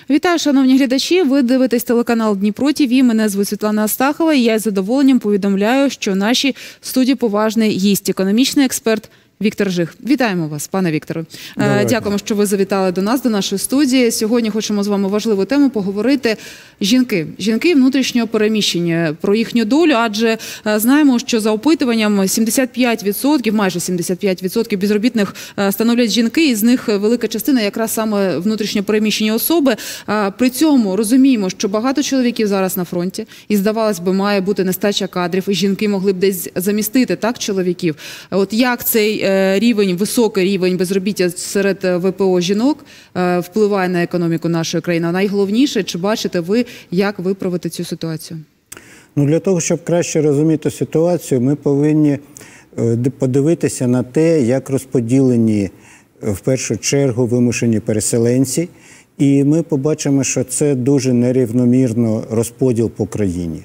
Вітаю, шановні глядачі. Ви дивитесь телеканал Дніпро ТВ. Мене звуть Світлана Астахова і я з задоволенням повідомляю, що в нашій студії поважний гість, економічний експерт Віктор Жих. Вітаємо вас, пане Вікторе. Дякуємо, що ви завітали до нас, до нашої студії. Сьогодні хочемо з вами важливу тему поговорити. Жінки внутрішнього переміщення, про їхню долю, адже знаємо, що за опитуванням 75%, майже 75% безробітних становлять жінки, і з них велика частина якраз саме внутрішньо переміщені особи. При цьому розуміємо, що багато чоловіків зараз на фронті, і, здавалось би, має бути нестача кадрів, і жінки могли б десь замістити, так, чоловіків. От як цей рівень, високий рівень безробіття серед ВПО жінок впливає на економіку нашої країни? Найголовніше, чи бачите ви, як виправити цю ситуацію? Ну, для того, щоб краще розуміти ситуацію, ми повинні подивитися на те, як розподілені в першу чергу вимушені переселенці. І ми побачимо, що це дуже нерівномірно розподіл по країні.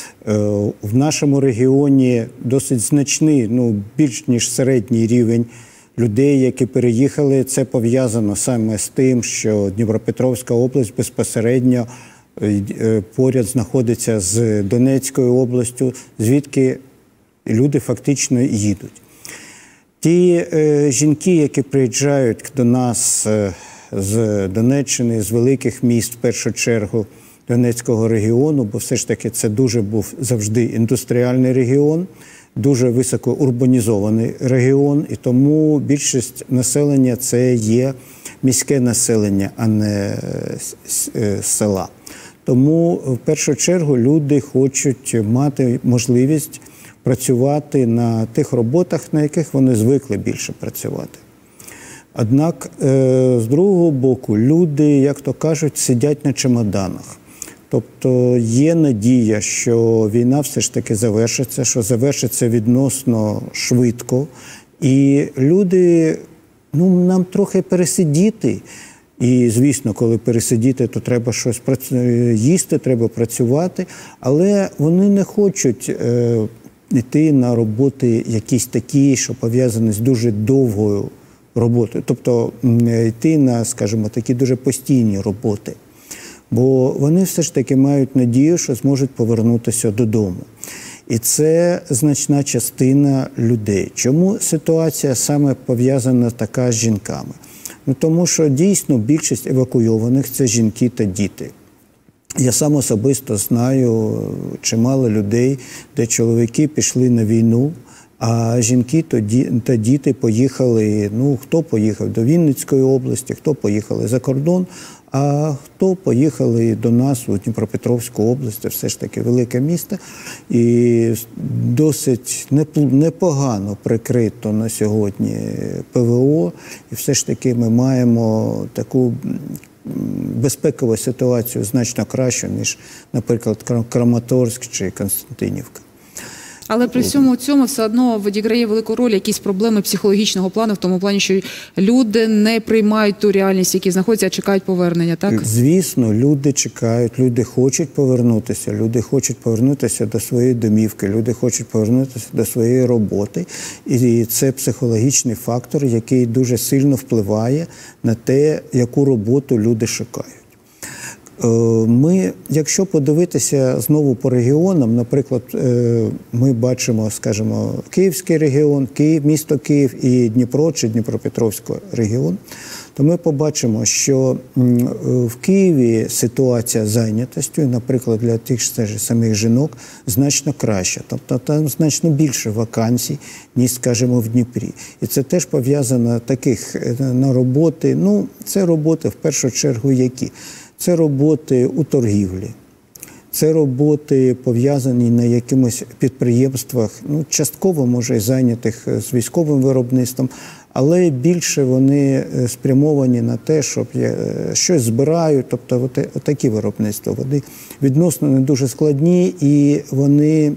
В нашому регіоні досить значний, більш ніж середній рівень людей, які переїхали. Це пов'язано саме з тим, що Дніпропетровська область безпосередньо поряд знаходиться з Донецькою областю, звідки люди фактично їдуть. Ті жінки, які приїжджають до нас з Донеччини, з великих міст, в першу чергу, Донецького регіону, бо все ж таки це дуже був завжди індустріальний регіон, дуже високо урбанізований регіон, і тому більшість населення – це є міське населення, а не села. Тому в першу чергу люди хочуть мати можливість працювати на тих роботах, на яких вони звикли більше працювати. Однак, з другого боку, люди, як то кажуть, сидять на чемоданах. Тобто є надія, що війна все ж таки завершиться, що завершиться відносно швидко. І люди, нам трохи пересидіти. І, звісно, коли пересидіти, то треба щось їсти, треба працювати. Але вони не хочуть йти на роботи якісь такі, що пов'язані з дуже довгою роботою. Тобто йти на, скажімо, такі дуже постійні роботи. Бо вони все ж таки мають надію, що зможуть повернутися додому. І це значна частина людей. Чому ситуація саме пов'язана така з жінками? Тому що дійсно більшість евакуйованих – це жінки та діти. Я сам особисто знаю чимало людей, де чоловіки пішли на війну, а жінки та діти поїхали, хто поїхав до Вінницької області, хто поїхали за кордон, а хто поїхали до нас у Дніпропетровську область, це все ж таки велике місто, і досить непогано прикрито на сьогодні ПВО, і все ж таки ми маємо таку безпекову ситуацію значно кращу, ніж, наприклад, Краматорськ чи Константинівка. Але при всьому цьому все одно відіграє велику роль якісь проблеми психологічного плану, в тому плані, що люди не приймають ту реальність, які знаходяться, а чекають повернення, так? Звісно, люди чекають, люди хочуть повернутися до своєї домівки, люди хочуть повернутися до своєї роботи. І це психологічний фактор, який дуже сильно впливає на те, яку роботу люди шукають. Ми, якщо подивитися знову по регіонам, наприклад, ми бачимо, скажімо, Київський регіон, місто Київ і Дніпро чи Дніпропетровський регіон, то ми побачимо, що в Києві ситуація з зайнятістю, наприклад, для тих ж самих жінок, значно краща. Тобто там значно більше вакансій, ніж, скажімо, в Дніпрі. І це теж пов'язано на роботи, це роботи в першу чергу які? Це роботи у торгівлі, це роботи пов'язані на якимось підприємствах, частково, може, і зайнятих з військовим виробництвом, але більше вони спрямовані на те, щоб щось збирають, тобто такі виробництва. Вони відносно не дуже складні і вони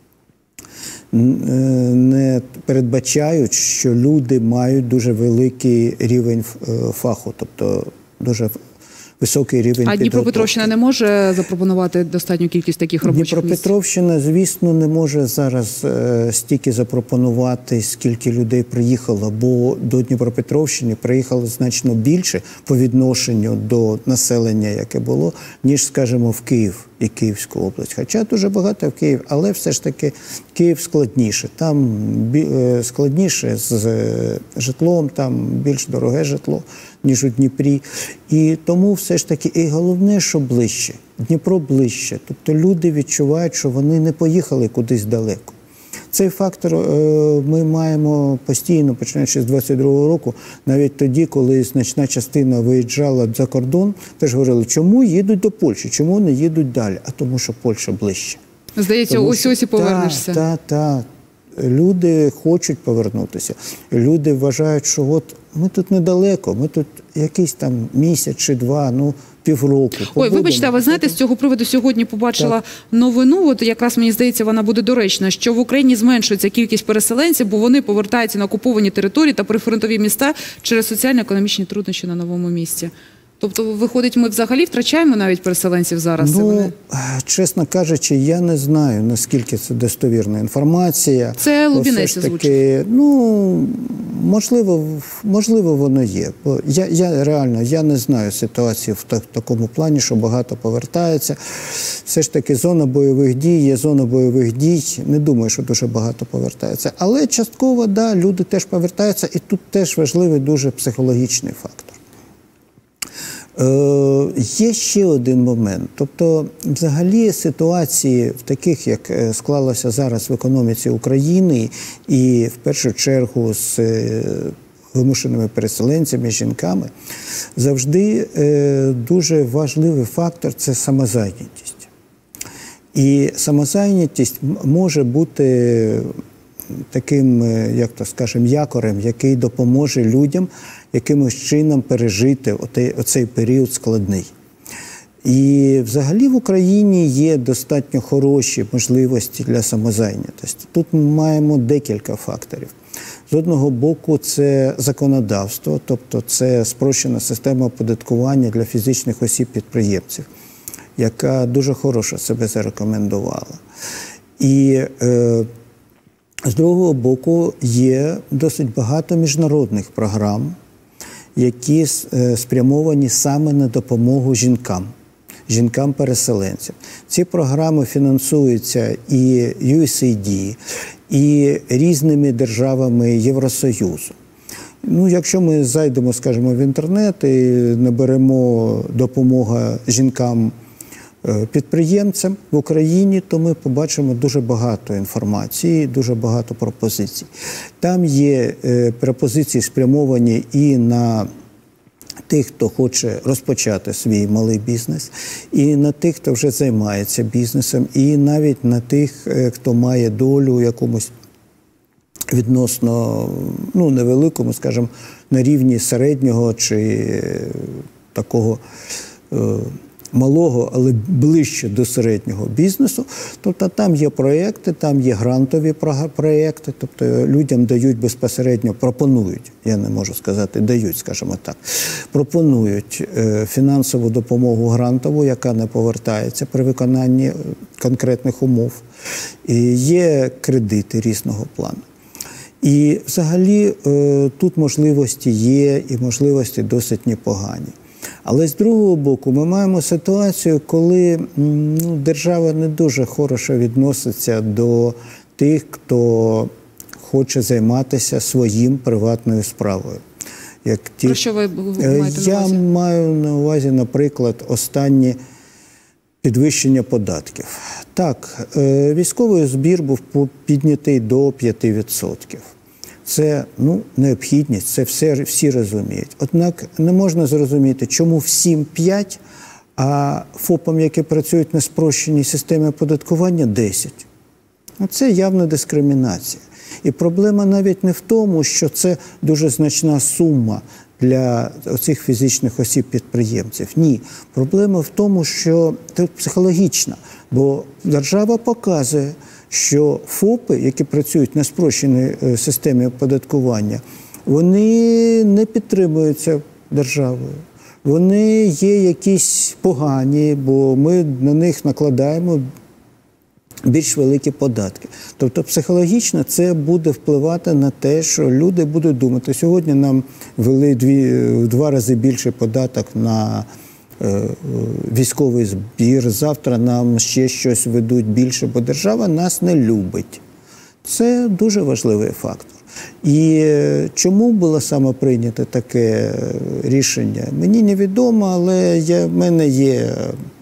не передбачають, що люди мають дуже великий рівень фаху, тобто дуже високий рівень підготовки. А Дніпропетровщина не може запропонувати достатню кількість таких робочих місць? Дніпропетровщина, звісно, не може зараз стільки запропонувати, скільки людей приїхало, бо до Дніпропетровщини приїхало значно більше по відношенню до населення, яке було, ніж, скажімо, в Київ і Київську область. Хоча дуже багато в Київ, але все ж таки Київ складніше. Там складніше з житлом, там більш дороге житло, ніж у Дніпрі. І тому все ж таки, і головне, що ближче, Дніпро ближче. Тобто люди відчувають, що вони не поїхали кудись далеко. Цей фактор ми маємо постійно, починаючи з 22-го року, навіть тоді, коли значна частина виїжджала за кордон, теж говорили, чому їдуть до Польщі, чому не їдуть далі? А тому, що Польща ближче. Здається, ось і повернешся. Так. Люди хочуть повернутися. Люди вважають, що от ми тут недалеко, ми тут якийсь там місяць чи два, півроку. Ой, вибачте, а ви знаєте, з цього приводу сьогодні побачила новину, от якраз мені здається, вона буде доречна, що в Україні зменшується кількість переселенців, бо вони повертаються на окуповані території та прифронтові міста через соціально-економічні труднощі на новому місці. Тобто, виходить, ми взагалі втрачаємо навіть переселенців зараз? Чесно кажучи, я не знаю, наскільки це достовірна інформація. Це Лубінець озвучив. Можливо, воно є. Бо я не знаю ситуацію в такому плані, що багато повертається. Все ж таки, зона бойових дій є зона бойових дій. Не думаю, що дуже багато повертається. Але частково, да, люди теж повертаються. І тут теж важливий дуже психологічний фактор. Є ще один момент. Тобто, взагалі, ситуації в таких, як склалося зараз в економіці України, і в першу чергу з вимушеними переселенцями, жінками, завжди дуже важливий фактор – це самозайнятість. І самозайнятість може бути таким, як то скажемо, якорем, який допоможе людям якимось чином пережити оцей період складний. І взагалі в Україні є достатньо хороші можливості для самозайнятості. Тут ми маємо декілька факторів. З одного боку, це законодавство, тобто це спрощена система оподаткування для фізичних осіб-підприємців, яка дуже хорошо себе зарекомендувала. І з другого боку, є досить багато міжнародних програм, які спрямовані саме на допомогу жінкам-переселенцям. Ці програми фінансуються і USAID, і різними державами Євросоюзу. Якщо ми зайдемо, скажімо, в інтернет і наберемо допомога жінкам-підприємцям в Україні, то ми побачимо дуже багато інформації, дуже багато пропозицій. Там є пропозиції спрямовані і на тих, хто хоче розпочати свій малий бізнес, і на тих, хто вже займається бізнесом, і навіть на тих, хто має долю у якомусь відносно невеликому, скажімо, на рівні середнього чи такого малого, але ближче до середнього бізнесу. Тобто там є проєкти, там є грантові проєкти, тобто людям дають безпосередньо, пропонують, я не можу сказати, дають, скажімо так, пропонують фінансову допомогу грантову, яка не повертається при виконанні конкретних умов. І є кредити різного плану. І взагалі тут можливості є, і можливості досить непогані. Але з другого боку, ми маємо ситуацію, коли держава не дуже хорошо відноситься до тих, хто хоче займатися своїм приватною справою. Про що ви маєте на увазі? Я маю на увазі, наприклад, останнє підвищення податків. Так, військовий збір був піднятий до 5%. Це необхідність, це всі розуміють. Однак не можна зрозуміти, чому всім 5, а ФОПам, які працюють на спрощеній системі оподаткування, 10. Це явна дискримінація. І проблема навіть не в тому, що це дуже значна сума для цих фізичних осіб-підприємців. Ні. Проблема в тому, що це психологічна, бо держава показує, що ФОПи, які працюють на спрощеній системі оподаткування, вони не підтримуються державою. вони є якісь погані, бо ми на них накладаємо більш великі податки. Тобто психологічно це буде впливати на те, що люди будуть думати, сьогодні нам ввели в 2 рази більший податок на військовий збір, завтра нам ще щось ведуть більше, бо держава нас не любить. Це дуже важливий фактор. І чому було саме прийнято таке рішення, мені невідомо, але в мене є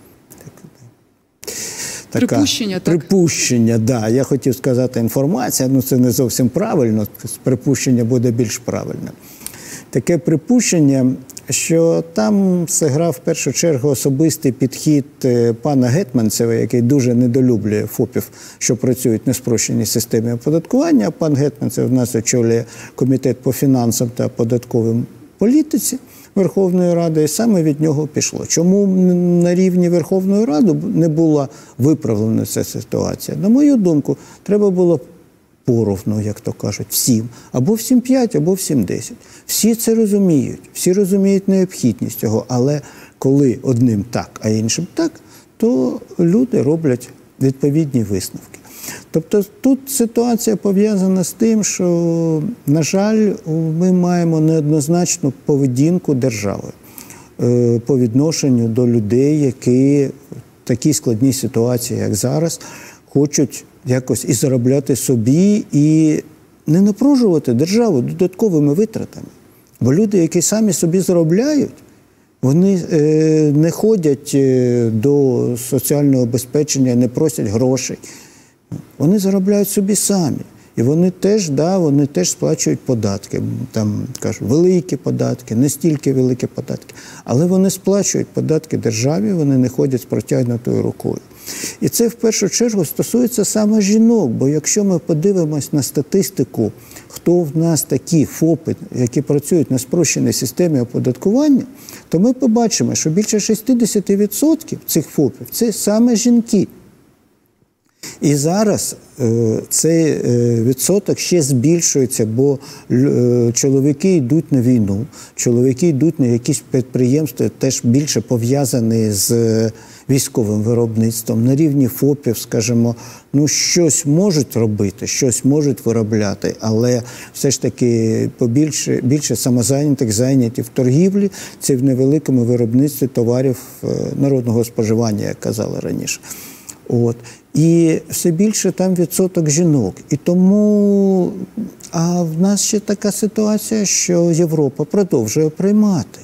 припущення, да. Я хотів сказати інформація, це не зовсім правильно, припущення буде більш правильне. Таке припущення, що там зіграв в першу чергу особистий підхід пана Гетманцева, який дуже недолюблює ФОПів, що працюють на спрощеній системі оподаткування. Пан Гетманцев у нас очолює комітет по фінансам та податковим політиці Верховної Ради, і саме від нього пішло. Чому на рівні Верховної Ради не була виправлена ця ситуація? На мою думку, треба було поровну, як то кажуть, всім. Або всім 5, або всім 10. Всі це розуміють. Всі розуміють необхідність цього. Але коли одним так, а іншим так, то люди роблять відповідні висновки. Тобто тут ситуація пов'язана з тим, що, на жаль, ми маємо неоднозначну поведінку держави по відношенню до людей, які в такій складній ситуації, як зараз, хочуть якось і заробляти собі, і не напружувати державу додатковими витратами. Бо люди, які самі собі заробляють, вони не ходять до соціального забезпечення, не просять грошей. Вони заробляють собі самі. І вони теж сплачують податки. Там, кажуть, великі податки, не стільки великі податки. Але вони сплачують податки державі, вони не ходять з протягнутою рукою. І це в першу чергу стосується саме жінок, бо якщо ми подивимось на статистику, хто в нас такі ФОПи, які працюють на спрощеній системі оподаткування, то ми побачимо, що більше 60% цих ФОПів – це саме жінки. І зараз цей відсоток ще збільшується, бо чоловіки йдуть на війну, чоловіки йдуть на якісь підприємства, теж більше пов'язані з військовим виробництвом. На рівні ФОПів, скажімо, щось можуть робити, щось можуть виробляти, але все ж таки більше самозайнятих зайняті в торгівлі, це в невеликому виробництві товарів народного споживання, як казали раніше. І все більше там відсоток жінок. І тому, а в нас ще така ситуація, що Європа продовжує приймати.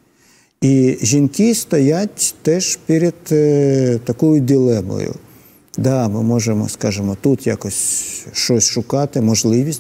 І жінки стоять теж перед такою дилемою. Да, ми можемо, скажімо, тут якось щось шукати, можливість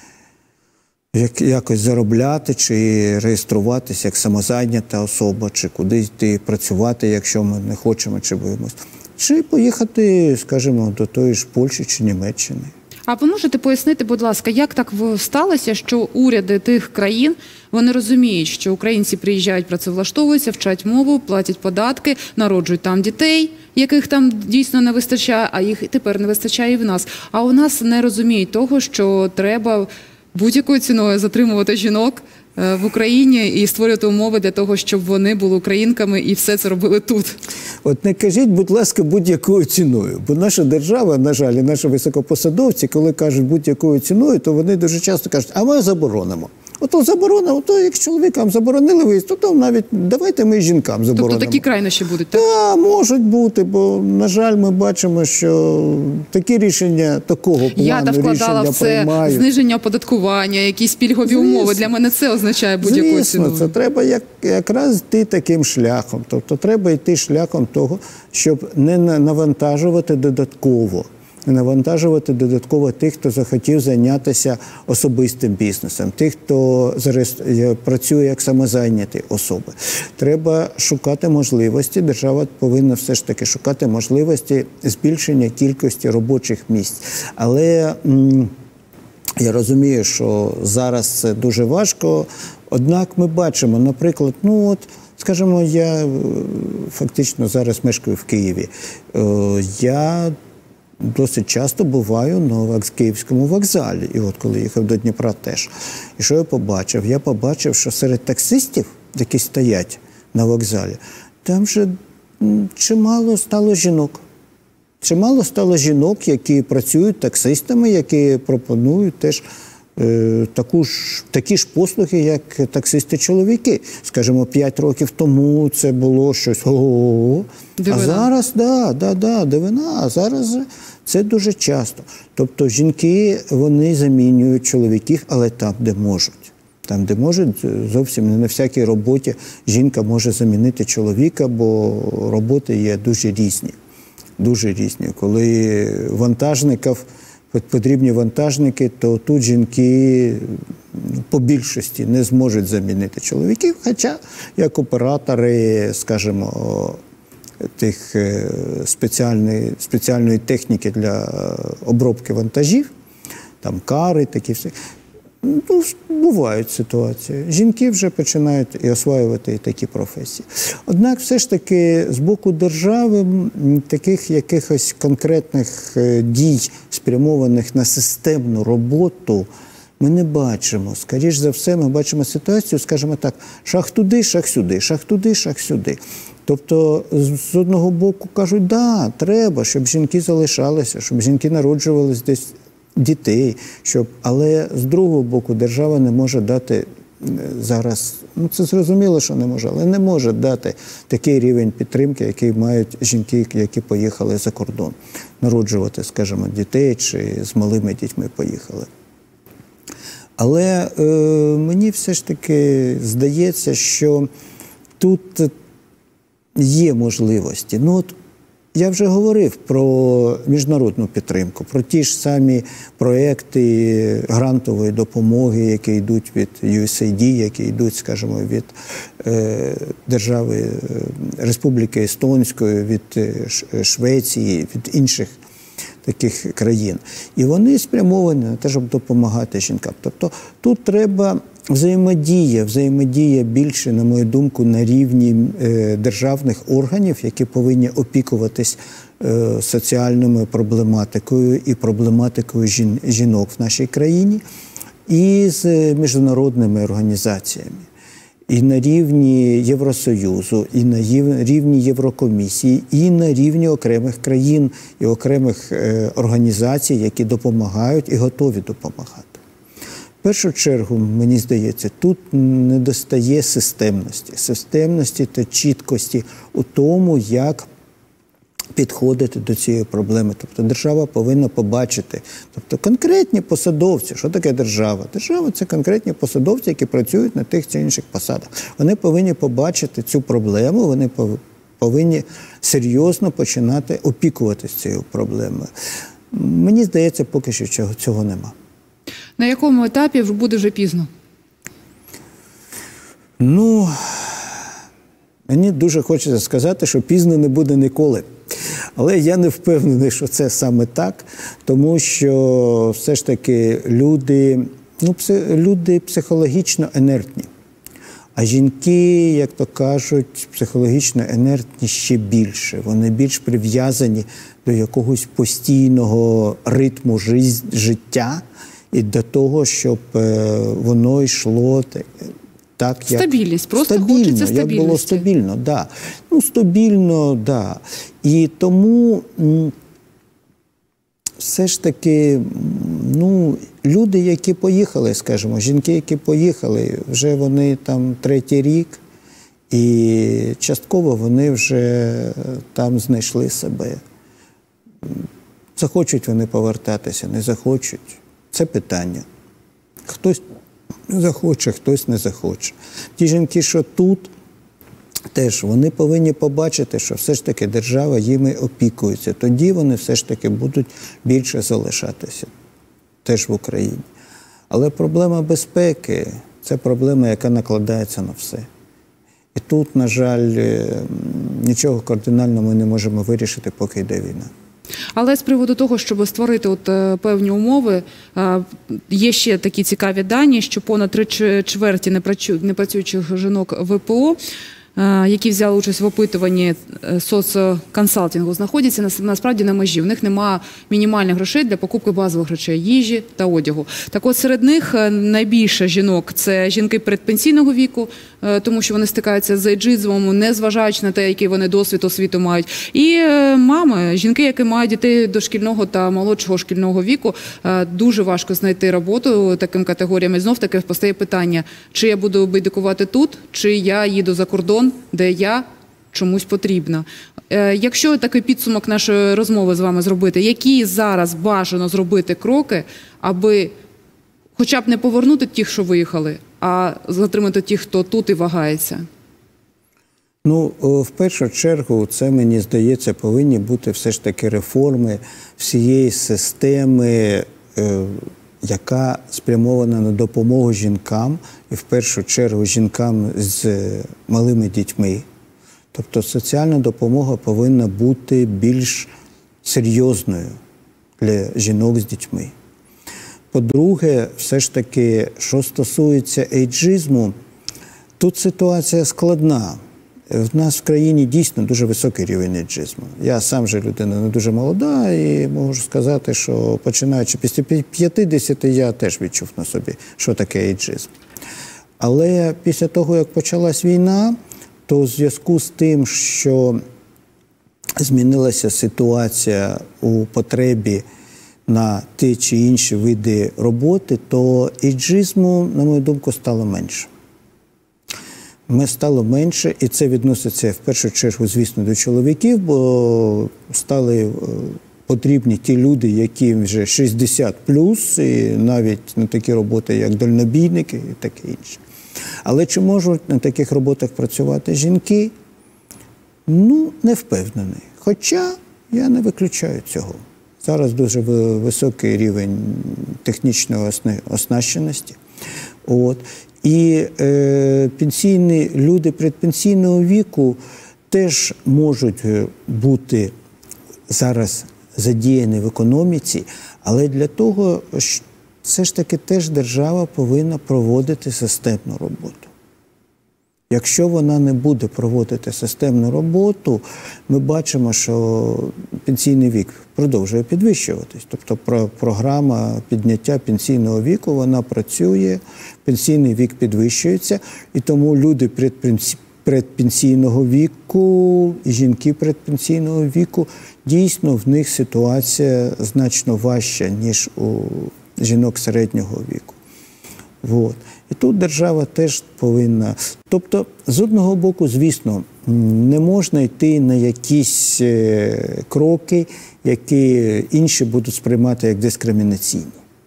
якось заробляти, чи реєструватися як самозайнята особа, чи кудись йти працювати, якщо ми не хочемо, чи боїмося. Чи поїхати, скажімо, до тої ж Польщі чи Німеччини. А ви можете пояснити, будь ласка, як так сталося, що уряди тих країн, вони розуміють, що українці приїжджають, працевлаштовуються, вчать мову, платять податки, народжують там дітей, яких там дійсно не вистачає, а їх тепер не вистачає і в нас. А у нас не розуміють того, що треба будь-якою ціною затримувати жінок в Україні і створювати умови для того, щоб вони були українками і все це робили тут. От не кажіть, будь ласка, будь-якою ціною. Бо наша держава, на жаль, і наші високопосадовці, коли кажуть будь-якою ціною, то вони дуже часто кажуть, а ми заборонимо. Ото заборона, як чоловікам заборонили виїзд, то навіть давайте ми жінкам заборонимо. Тобто такі крайнощі будуть, так? Так, можуть бути, бо, на жаль, ми бачимо, що такі рішення такого плану Я вкладала в це приймають. Зниження оподаткування, якісь пільгові умови. Для мене це означає будь-якою ціною. Звісно, це треба якраз йти таким шляхом. Тобто треба йти шляхом того, щоб не навантажувати додатково. Навантажувати додатково тих, хто захотів зайнятися особистим бізнесом, тих, хто зараз працює як самозайняті особи. Треба шукати можливості, держава повинна все ж таки шукати можливості збільшення кількості робочих місць. Але я розумію, що зараз це дуже важко, однак ми бачимо, наприклад, скажімо, я фактично зараз мешкаю в Києві. Я досить часто буваю на Київському вокзалі. І от коли їхав до Дніпра теж. І що я побачив? Я побачив, що серед таксистів, які стоять на вокзалі, там же чимало стало жінок. Чимало стало жінок, які працюють таксистами, які пропонують теж такі ж послуги, як таксисти-чоловіки. Скажімо, 5 років тому це було щось ого-го. А зараз, дивина, а зараз це дуже часто. Тобто жінки, вони замінюють чоловіків, але там, де можуть. Там, де можуть, зовсім не на всякій роботі жінка може замінити чоловіка, бо роботи є дуже різні. Дуже різні. Коли вантажників потрібні вантажники, то тут жінки по більшості не зможуть замінити чоловіків, хоча як оператори, скажімо, тих спеціальної техніки для обробки вантажів, там кари, такі все. Ну, бувають ситуації. Жінки вже починають і освоювати і такі професії. Однак все ж таки з боку держави таких якихось конкретних дій, спрямованих на системну роботу, ми не бачимо. Скоріш за все, ми бачимо ситуацію, скажімо так, шаг туди, шаг сюди, шаг туди, шаг сюди. Тобто, з одного боку кажуть, да, треба, щоб жінки залишалися, щоб жінки народжувались десь дітей, але з другого боку держава не може дати зараз, ну це зрозуміло, що не може, але не може дати такий рівень підтримки, який мають жінки, які поїхали за кордон, народжувати, скажімо, дітей чи з малими дітьми поїхали. Але мені все ж таки здається, що тут є можливості. Ну, от, я вже говорив про міжнародну підтримку, про ті ж самі проекти грантової допомоги, які йдуть від USAID, які йдуть, скажімо, від держави Республіки Естонської, від Швеції, від інших таких країн. І вони спрямовані на те, щоб допомагати жінкам. Тобто тут треба взаємодія більше, на мою думку, на рівні державних органів, які повинні опікуватись соціальною проблематикою і проблематикою жінок в нашій країні, і з міжнародними організаціями. І на рівні Євросоюзу, і на рівні Єврокомісії, і на рівні окремих країн і окремих організацій, які допомагають і готові допомагати. В першу чергу, мені здається, тут недостає системності та чіткості у тому, як підходити до цієї проблеми. Тобто держава повинна побачити, тобто конкретні посадовці. Що таке держава? Держава – це конкретні посадовці, які працюють на тих чи інших посадах. Вони повинні побачити цю проблему, вони повинні серйозно починати опікуватися цією проблемою. Мені здається, поки що цього нема. На якому етапі буде вже пізно? Ну, мені дуже хочеться сказати, що пізно не буде ніколи. Але я не впевнений, що це саме так, тому що все ж таки люди психологічно інертні. А жінки, як то кажуть, психологічно інертні ще більше. Вони більш прив'язані до якогось постійного ритму життя і до того, щоб воно йшло так, як... Стабільність, просто хочеться стабільності. Як було стабільно, да. Ну, стабільно, да. І тому все ж таки, люди, які поїхали, скажімо, жінки, які поїхали, вже вони там 3-й рік, і частково вони вже там знайшли себе. Захочуть вони повертатися, не захочуть. Це питання. Хтось захоче, хтось не захоче. Ті жінки, що тут, теж вони повинні побачити, що все ж таки держава їми опікується. Тоді вони все ж таки будуть більше залишатися теж в Україні. Але проблема безпеки – це проблема, яка накладається на все. І тут, на жаль, нічого кардинального ми не можемо вирішити, поки йде війна. Але з приводу того, щоб створити певні умови, є ще такі цікаві дані, що понад 3/4 непрацюючих жінок ВПО, які взяли участь в опитуванні соцконсалтингу, знаходяться насправді на межі. В них немає мінімальних грошей для покупки базових речей, їжі та одягу. Так от серед них найбільше жінок – це жінки передпенсійного віку, тому що вони стикаються з ейджизмом, незважаючи на те, який вони досвід освіту мають. І мами, жінки, які мають дітей дошкільного та молодшого шкільного віку, дуже важко знайти роботу таким категоріям. І знов-таки постає питання, чи я буду байдикувати тут, чи я їду за кордон, де я чомусь потрібна. Якщо такий підсумок нашої розмови з вами зробити, які зараз бажано зробити кроки, аби хоча б не повернути тих, що виїхали, а затримати тих, хто тут і вагається? Ну, в першу чергу, це, мені здається, повинні бути все ж таки реформи всієї системи, яка спрямована на допомогу жінкам, і в першу чергу жінкам з малими дітьми. Тобто соціальна допомога повинна бути більш серйозною для жінок з дітьми. По-друге, все ж таки, що стосується ейджизму, тут ситуація складна. В нас в країні дійсно дуже високий рівень ейджизму. Я сам же людина не дуже молода і можу сказати, що починаючи після 50 я теж відчув на собі, що таке ейджизм. Але після того, як почалась війна, то у зв'язку з тим, що змінилася ситуація у потребі на ті чи інші види роботи, то ейджизму, на мою думку, стало менше. Стало менше, і це відноситься в першу чергу, звісно, до чоловіків, бо стали потрібні ті люди, яким вже 60+, і навіть на такі роботи, як дальнобійники і таке інше. Але чи можуть на таких роботах працювати жінки? Ну, не впевнений. Хоча я не виключаю цього. Зараз дуже високий рівень технічної оснащеності. І люди предпенсійного віку теж можуть бути зараз задіяні в економіці, але для того все ж таки теж держава повинна проводити системну роботу. Якщо вона не буде проводити системну роботу, ми бачимо, що пенсійний вік продовжує підвищуватись. Тобто програма підняття пенсійного віку, вона працює, пенсійний вік підвищується, і тому люди предпенсійного віку і жінки предпенсійного віку, дійсно в них ситуація значно важча, ніж у жінок середнього віку. І тут держава теж повинна. Тобто, з одного боку, звісно, не можна йти на якісь кроки, які інші будуть сприймати як дискримінаційні.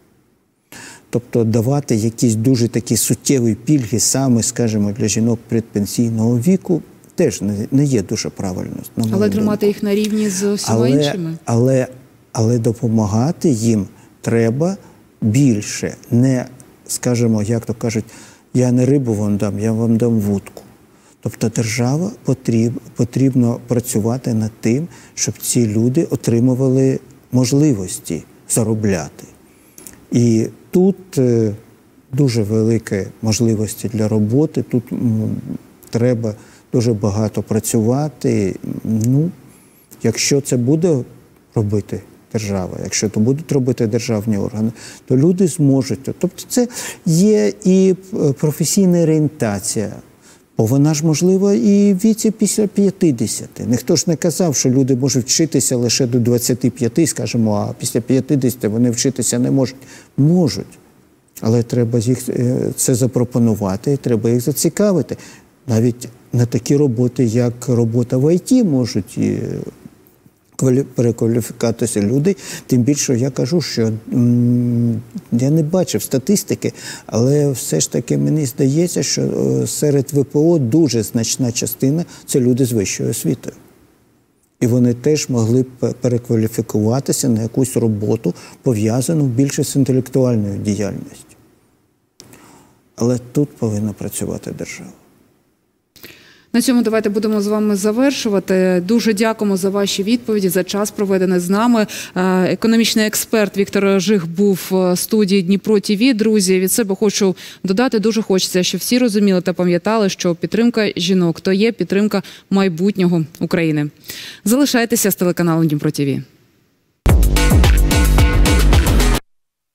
Тобто, давати якісь дуже такі суттєві пільги саме, скажімо, для жінок предпенсійного віку теж не є дуже правильно. Але тримати їх на рівні з усіма іншими? Але допомагати їм треба більше, не, скажімо, як то кажуть, я не рибу вам дам, я вам дам вудку. Тобто держава потрібно працювати над тим, щоб ці люди отримували можливості заробляти. І тут дуже великі можливості для роботи, тут треба дуже багато працювати. Ну, якщо це буде робити держава, якщо то будуть робити державні органи, то люди зможуть. Тобто це є і професійна орієнтація, бо вона ж можлива і в віці після 50. Ніхто ж не казав, що люди можуть вчитися лише до 25, скажімо, а після 50 вони вчитися не можуть. Можуть, але треба їх це запропонувати, і треба їх зацікавити. Навіть на такі роботи, як робота в ІТ, можуть перекваліфікуватися люди, тим більше я кажу, що я не бачив статистики, але все ж таки мені здається, що серед ВПО дуже значна частина – це люди з вищою освітою. І вони теж могли б перекваліфікуватися на якусь роботу, пов'язану більше з інтелектуальною діяльністю. Але тут повинна працювати держава. На цьому давайте будемо з вами завершувати. Дуже дякуємо за ваші відповіді, за час, проведений з нами. Економічний експерт Віктор Жих був в студії Дніпро ТВ. Друзі, від себе хочу додати, дуже хочеться, щоб всі розуміли та пам'ятали, що підтримка жінок – то є підтримка майбутнього України. Залишайтеся з телеканалом Дніпро ТВ.